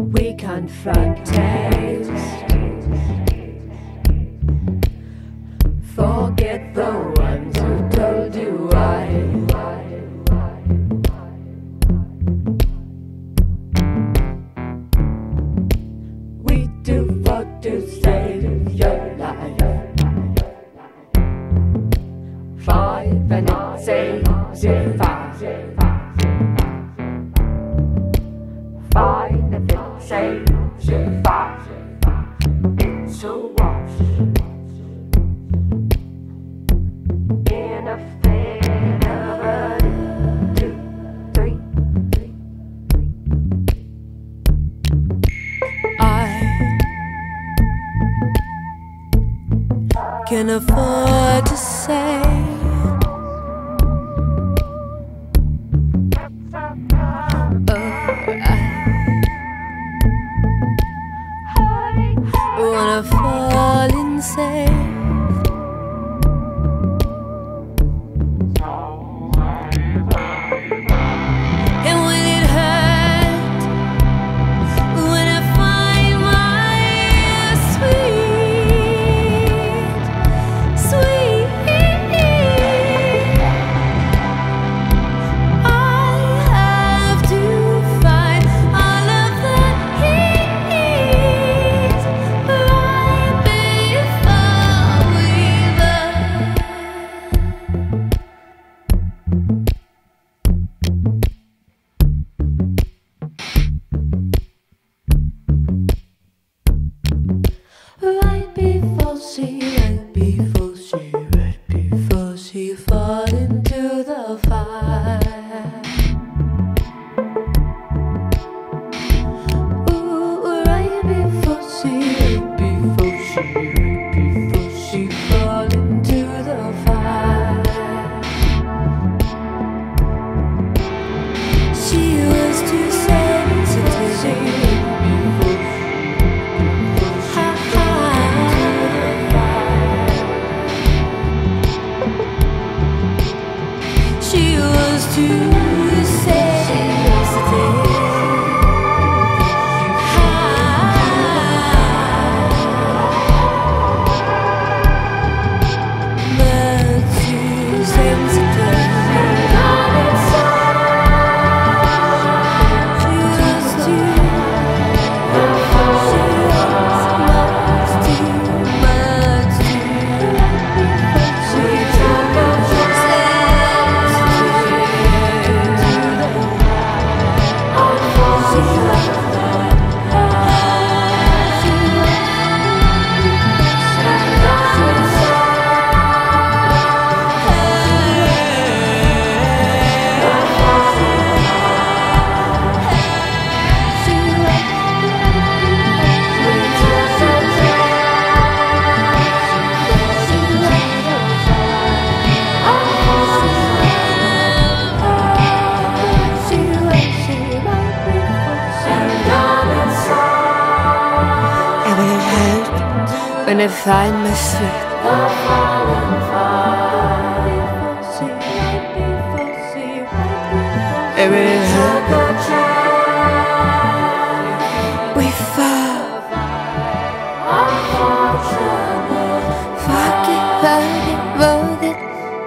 We confront taste. Forget the ones who told you why. We do what to save your life. 5 and it saves you 5. 5 if it saves you 5. It's a wash. In a fit of a 2, 3. I can afford to say I wanna fall insane. And when it hurt, when I find my sweet, sweet, I have to find all of the heat right before we burn. Right before she fall into the fire. Ooh, right before she fall into the fire. She was too sensitive. She was too sensitive. But too sensitive. She was too much when I find my sweet. And when it hurts, we fall. Fuck it, roll it.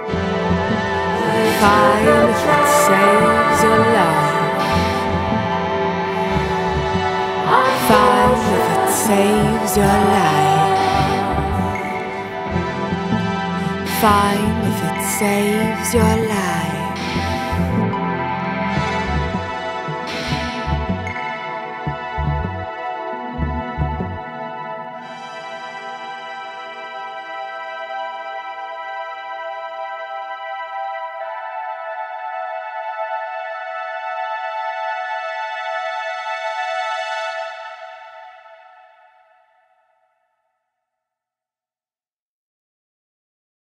Fine if it saves your life. Fine if it saves your life. Fine if it saves your life.